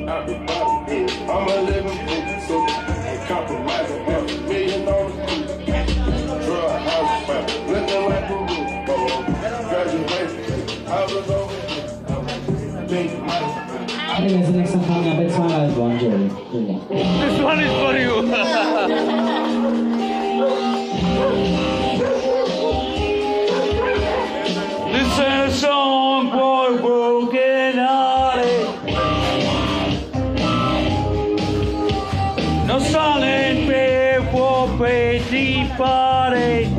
I'm a living proof, so ain't compromising. $500,000 on the street. Drug house fire, looking like a roof. Graduation, I was over here. Anyways, the next song coming up, it's my last one, Jerry. This one is for you. This is a song for a broken hearted. No silent prayer for faith departed.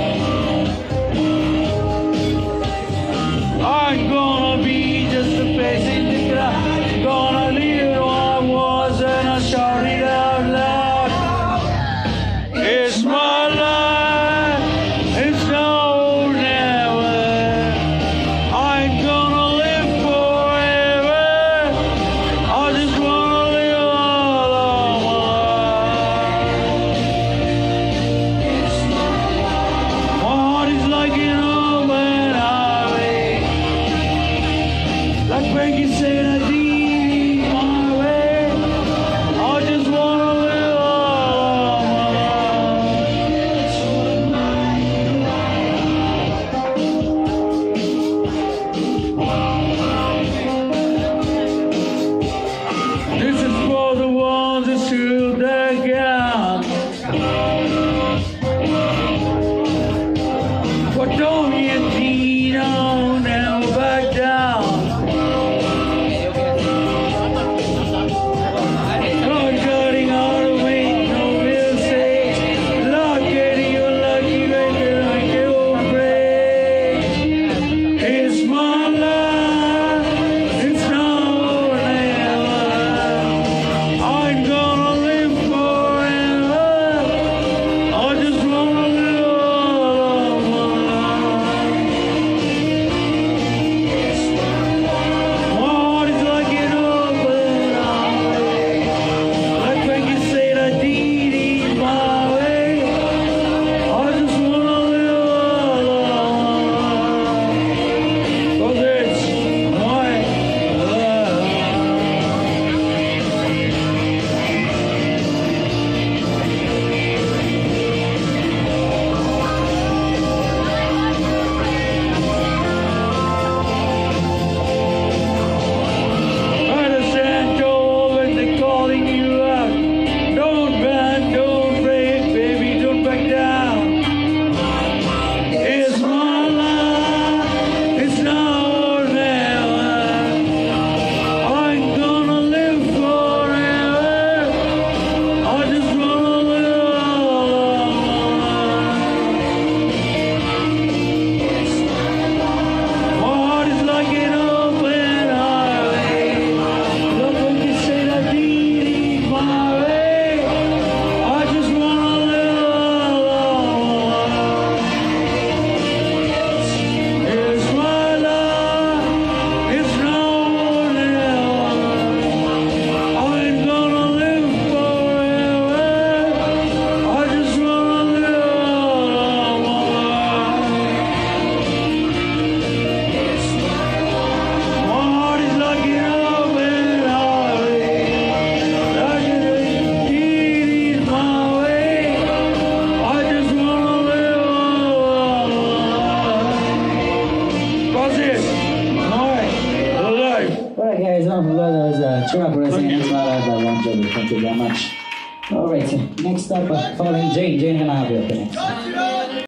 I'm gonna be just a face in the crowd. Gonna live who I was and I shout it out loud. It's my life, it's no never. I'm gonna live forever. I just wanna live all of my life. My heart is like an open highway. Like Frankie said, I did it my way. I just wanna live all This is for the ones that shoot their gun. But don't get Tino now back down. Lord cutting all the weight, no real say. Lord getting you lucky, baby, like you will break. It's my life, it's now or never. I'm gonna live forever. I just wanna live all of my life. My heart is like an open highway. Like when you said I did it my way. I just wanna live all of my life. 'Cause it's my life. Understand, Joe, when they're calling you out. Don't bend, don't break, baby, don't back down. It's my life, it's now or never. I'm gonna live forever. I just wanna live all of my heart is like an open highway. Look when you say that did it my way. I just wanna live alone. It's my life, it's now or never. I'm gonna live forever. I just wanna live alone. My heart is like an open highway. Like it is my way. I just wanna live alone. 'Cause it's my life. Alright guys, enough of that. That was Chirag Racing. It's my life by Ron Joby. Thank you very much. Alright, next up, following Jane. Jane, gonna have you up next.